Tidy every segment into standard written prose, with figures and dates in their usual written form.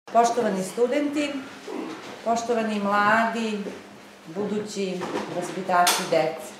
Poštovani studenti, poštovani mladi, budući vaspitači dece.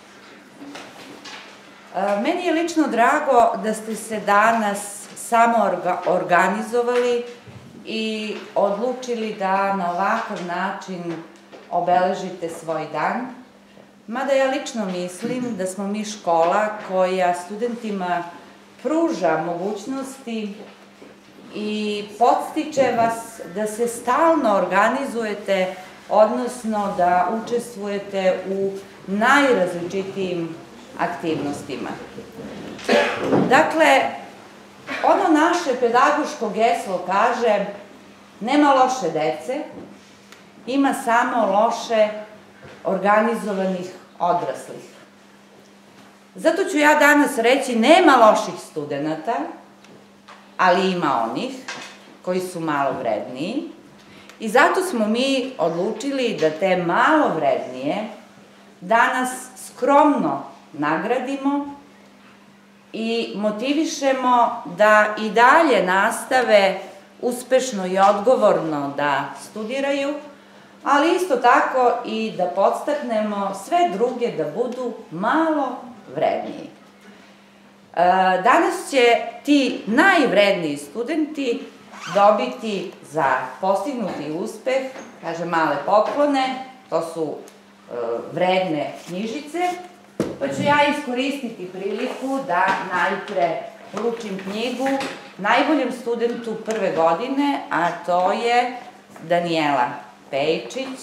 Meni je lično drago da ste se danas samo organizovali i odlučili da na ovakav način obeležite svoj dan, mada ja lično mislim da smo mi škola koja studentima pruža mogućnosti i podstiče vas da se stalno organizujete, odnosno da učestvujete u najrazličitijim aktivnostima. Dakle, ono naše pedagoško geslo kaže: nema loše dece, ima samo loše organizovanih odraslih. Zato ću ja danas reći: nema loših studenata, ali ima onih koji su malo vredniji i zato smo mi odlučili da te malo vrednije danas skromno nagradimo i motivišemo da i dalje nastave uspešno i odgovorno da studiraju, ali isto tako i da podstaknemo sve druge da budu malo vredniji. Danas će ti najvredniji studenti dobiti za postignuti uspeh, kaže, male poklone, to su vredne knjižice, pa ću ja iskoristiti priliku da najpre uručim knjigu najboljem studentu prve godine, a to je Danijela Pejčić.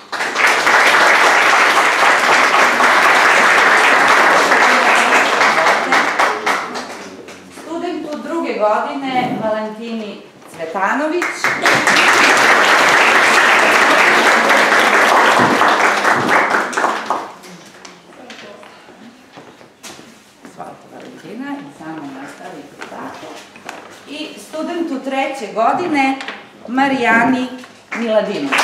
Studentu druge godine Valentini Cvetanović. Svalite Valentina i samo nastavite tako. I studentu treće godine Marijani Miladinović.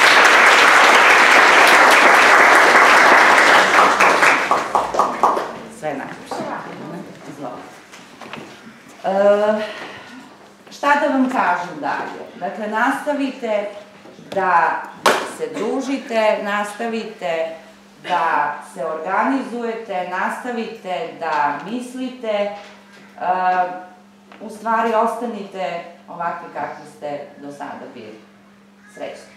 Sve najviše. Šta da vam kažem dalje? Dakle, nastavite da se družite, nastavite da se organizujete, nastavite da mislite, u stvari ostanite ovakvi kakvi ste do sada bili. Srećno!